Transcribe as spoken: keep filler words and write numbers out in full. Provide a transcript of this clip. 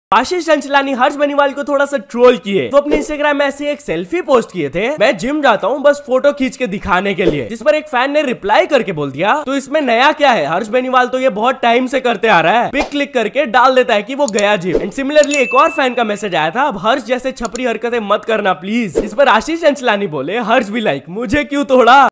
आशीष चंचलानी हर्ष बेनीवाल को थोड़ा सा ट्रोल किए तो अपने इंस्टाग्राम में ऐसे एक सेल्फी पोस्ट किए थे, मैं जिम जाता हूँ बस फोटो खींच के दिखाने के लिए, जिस पर एक फैन ने रिप्लाई करके बोल दिया तो इसमें नया क्या है, हर्ष बेनीवाल तो ये बहुत टाइम से करते आ रहा है। पिक क्लिक करके डाल देता है कि वो गया जिम। एंड सिमिलरली एक और फैन का मैसेज आया था, अब हर्ष जैसे छपरी हरकतें मत करना प्लीज। इस पर आशीष चंचलानी बोले हर्ष भी लाइक मुझे क्यों तोड़ा।